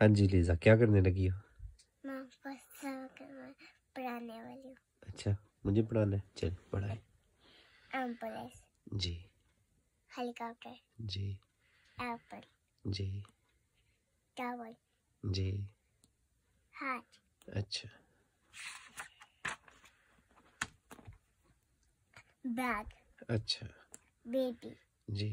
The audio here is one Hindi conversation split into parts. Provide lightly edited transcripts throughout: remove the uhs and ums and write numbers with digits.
हाँ जी लीजा, क्या करने लगी हो? मैं पढ़ाने वाली हूँ। अच्छा, मुझे पढ़ाना है, चल पढ़ाए। एम्बुलेंस जी। हेलीकॉप्टर जी। एप्पल जी। टावर जी। हार्ट अच्छा। बैग अच्छा। बेबी जी।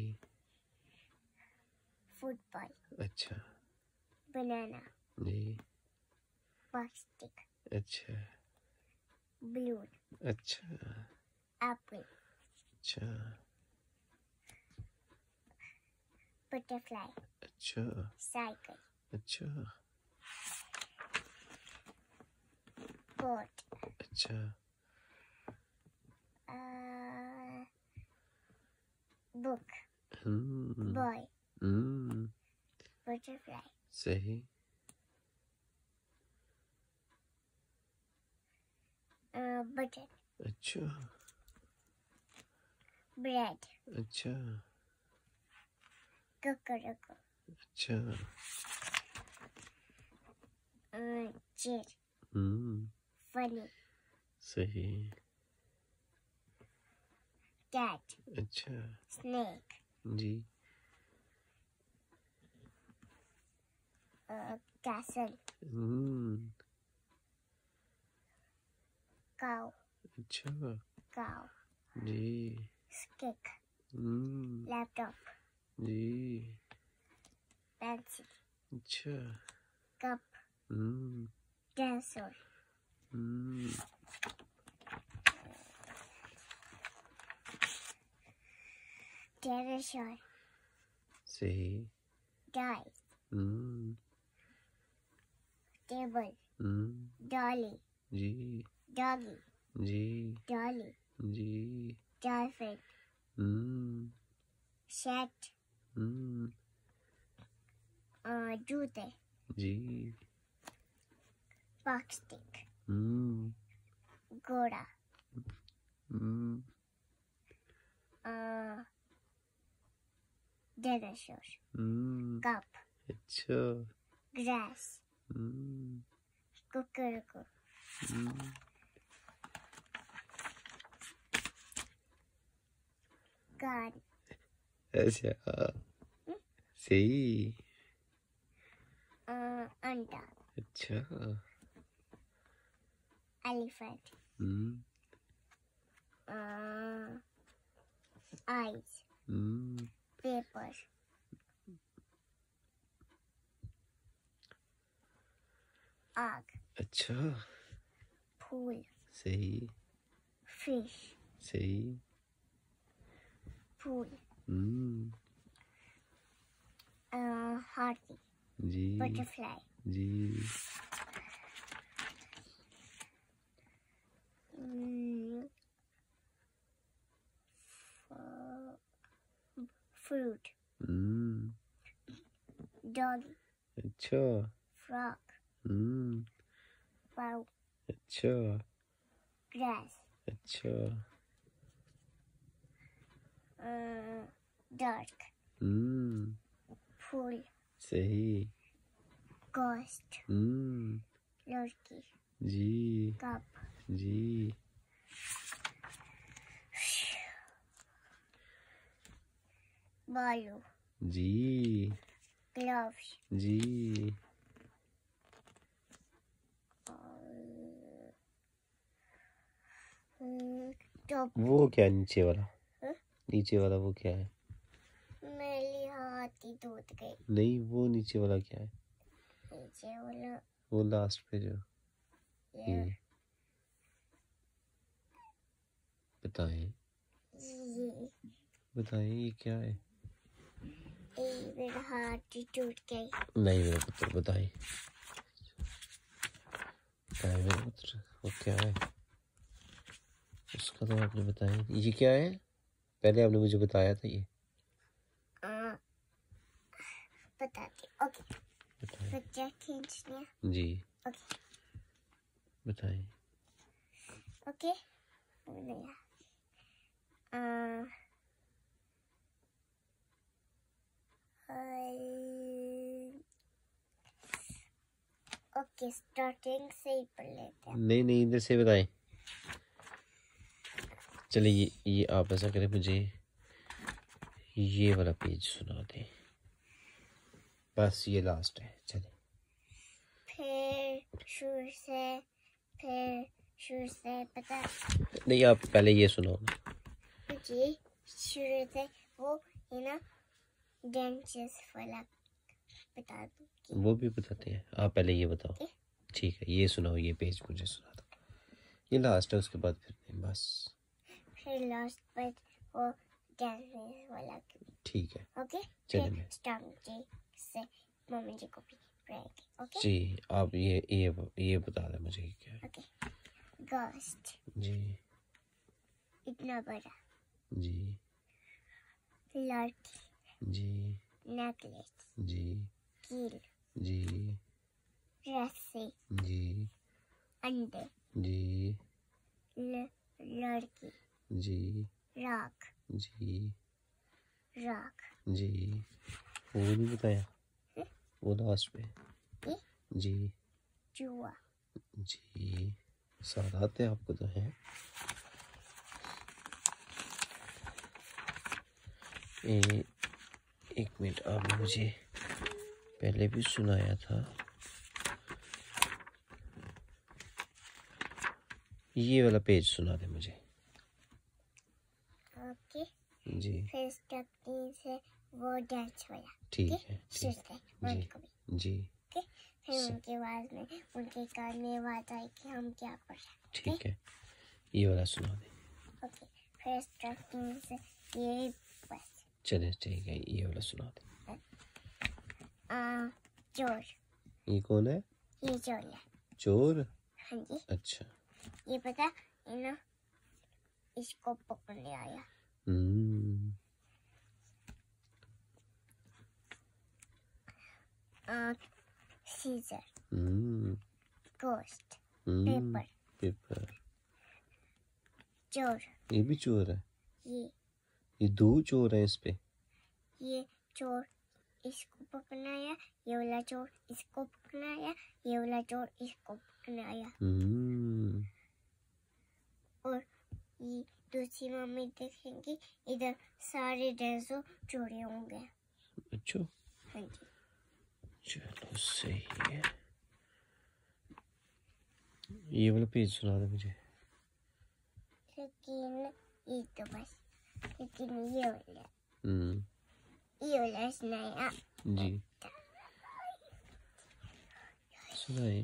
फुटबॉल अच्छा। बनाना जी। प्लास्टिक अच्छा। balloon अच्छा। apple अच्छा। butterfly अच्छा। cycle अच्छा। boat अच्छा। book हम्म। boy हम्म। butterfly सही। button अच्छा। bread अच्छा। cucurbitar अच्छा। chair हम्म। funny सही। cat अच्छा। snake जी। castle हम्म। cow अच्छा। cow जी। stick हम्म। laptop जी। pencil अच्छा। cup हम्म। dinosaur हम्म। dinosaur सही। dice हम्म। table हम्म। dolly जी। doggy जी। dolly जी। dolphin हम्म। shed हम्म। जूते जी। box stick हम्म। घोड़ा हम्म। dinosaur हम्म। cup अच्छा। grass हम्म। cuckoo हम्म। gun अच्छा। सही। अंडा अच्छा। elephant हम्म। eyes हम्म। paper आग अच्छा। फूल सही। fish सही। फूल हम्म। हाथी जी। butterfly जी। fruit हम्म। doggy अच्छा। frog हम्म। cow अच्छा। grass अच्छा। dark हम्म। फूल सही। ghost हम्म। लड़की जी। cup जी। बालू जी। gloves जी। टोपी वो क्या है नीचे वाला? हाँ? नीचे वाला वो क्या है? मेरी हाथ ही टूट गई। नहीं, वो नीचे वाला क्या है? नीचे वाला वो लास्ट पे जो ये बताएं। ये बताएं ये क्या है? मेरा हाथ ही टूट गई। नहीं मेरे पुत्र, बताएं। बताएं मेरे पुत्र, वो क्या है? उसका तो आपने बताया। ये क्या है? पहले आपने मुझे बताया था ये। बताती ओके। बच्चा खींचने जी ओके बताएं। ओके ओके स्टार्टिंग से ही पढ़ लेते हैं। नहीं नहीं, इधर से बताएं। चलिए ये आप ऐसा करें, मुझे ये वाला पेज सुना दें, बस ये लास्ट है। चलिए फिर शुरू से पता नहीं, आप पहले ये सुनाओ। मुझे शुरू से वो है ना डेंचेस वाला बता दो। वो भी बताते हैं, आप पहले ये बताओ। ठीक है, ये सुनाओ, ये पेज मुझे सुना दो। ये लास्ट है, उसके बाद फिर नहीं, बस फिर लास्ट पर वो डेंचेस वाला। ठीक है। ओके चलिए स्टार्ट से मम्मी जी को भी पढ़ाएंगे। ओके जी, आप ये बता दें मुझे क्या है। ओके गोस्ट जी इतना बड़ा जी लड़की जी नेकलेस जी कील जी रस्सी जी अंडे जी लड़की जी राख जी जी वो नहीं बताया, वो लास्ट पे। जी जुआ जी, साथ आते आपको तो है। एक मिनट, आपने मुझे पहले भी सुनाया था। ये वाला पेज सुना दे मुझे। ओके जी फिर स्टेप 3 से वो डांस वाला। ठीक है, शुरू से उनको भी। जी ओके फिर उनके आवाज में उनके कान में आवाज आई कि हम क्या कर रहे हैं। ठीक है, ये वाला सुना दे। ओके फिर स्टेप 3 से ये बस। चले ठीक है, ये वाला सुना दे। चोर ये कौन है? ये चोर है। चोर? हाँ जी। अच्छा, ये पता है ना, इसको पकड़ने आया। सीजर गोस्ट पेपर चोर। ये भी चोर है? ये दो चोर है इस पे। ये चोर इसको पकड़ने आया, ये वाला चोर इसको पकड़ने आया, ये वाला चोर इसको पकड़ने आया। और ये दूसरी मम्मी देखेंगी इधर सारे ड्रेसों चोरी होंगे। अच्छा हाँ जी। चलो सही है, ये वाला पेज सुना दे मुझे। लेकिन ये तो बस, लेकिन ये वाला सुनाया। जी सुनाए।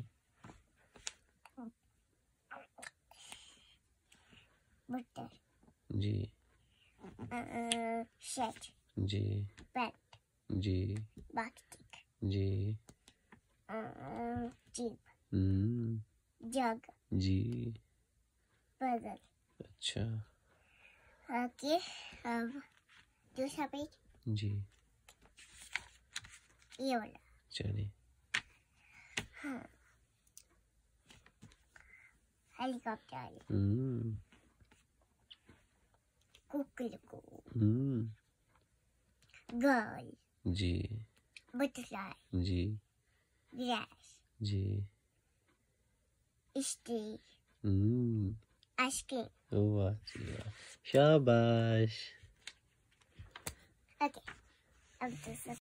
बटर जी शेट जी बैट जी बास्केट जी जीप जग जी। बदल। अच्छा ओके अब दूसरा पेज। जी ये वाला। चलिए। हाँ हेलीकॉप्टर कुकलू गर्ल जी बटरफ्लाई जी ग्रास जी स्ट्री आइसक्रीम। वाह जी वाह, शाबाश। ओके अब दूसरा